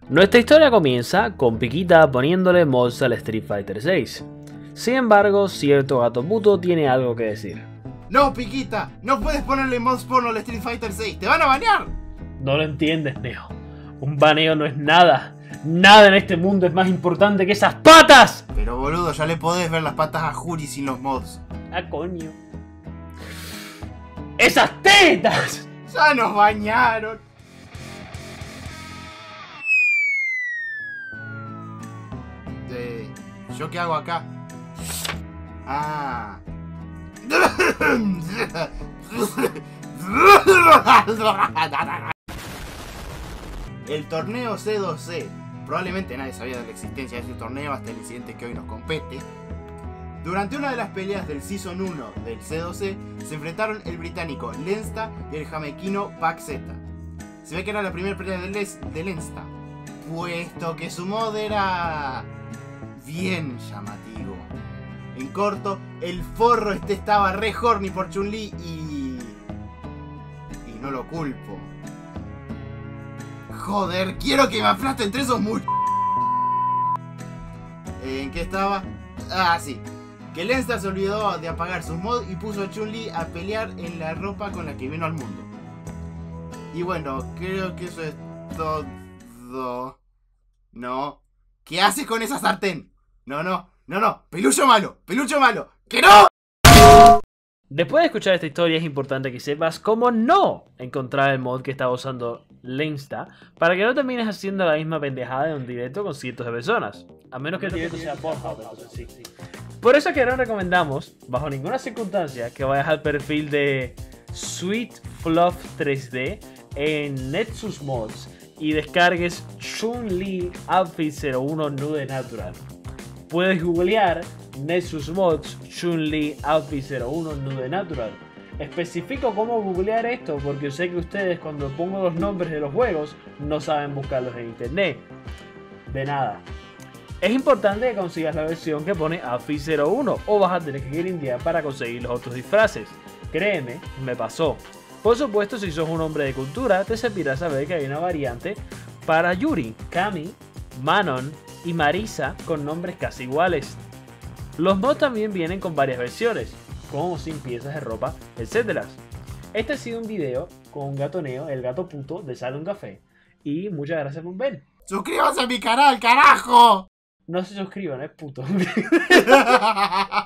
Nuestra historia comienza con Piquita poniéndole mods al Street Fighter 6. Sin embargo, cierto gato puto tiene algo que decir. No, Piquita, no puedes ponerle mods porno al Street Fighter 6, ¡te van a banear! No lo entiendes, Neo. Un baneo no es nada. Nada en este mundo es más importante que esas patas. Pero boludo, ya le podés ver las patas a Juri sin los mods. Ah, coño. ¡Esas tetas! ¡Ya nos bañaron! ¿Yo qué hago acá? Ah. El torneo C2C. Probablemente nadie sabía de la existencia de este torneo hasta el incidente que hoy nos compete. Durante una de las peleas del Season 1 del C2C se enfrentaron el británico Leinster y el jamaiquino Pac Z. Se ve que era la primera pelea de Leinster, puesto que su mod era bien llamativo. En corto, el forro estaba re horny por Chun-Li y no lo culpo. Joder, quiero que me aplasten entre esos muy... ¿En qué estaba? Ah, sí. Que Leinster se olvidó de apagar sus mods y puso a Chun-Li a pelear en la ropa con la que vino al mundo. Y bueno, creo que eso es todo. No. ¿Qué haces con esa sartén? No. Pelucho malo. ¡Que no! Después de escuchar esta historia es importante que sepas cómo no encontrar el mod que estaba usando Leinster para que no termines haciendo la misma pendejada en un directo con cientos de personas. A menos que el directo sea Pornhub, entonces sí. Por eso es que no recomendamos, bajo ninguna circunstancia, que vayas al perfil de Sweet Fluff 3D en Nexus Mods y descargues Chun-Li Outfit 01 Nude Natural. Puedes googlear Nexus Mods Chun-Li Outfit 01 Nude Natural. Especifico cómo googlear esto porque sé que ustedes cuando pongo los nombres de los juegos no saben buscarlos en internet. De nada. Es importante que consigas la versión que pone Outfit 01 o vas a tener que grindear para conseguir los otros disfraces. Créeme, me pasó. Por supuesto, si sos un hombre de cultura, te servirá saber que hay una variante para Yuri, Kami, Manon y Marisa con nombres casi iguales. Los mods también vienen con varias versiones, como sin piezas de ropa, etc. Este ha sido un video con un gato Neo, el gato puto de Sale un Café. Y muchas gracias por ver. ¡Suscríbanse a mi canal, carajo! No se suscriban, es puto.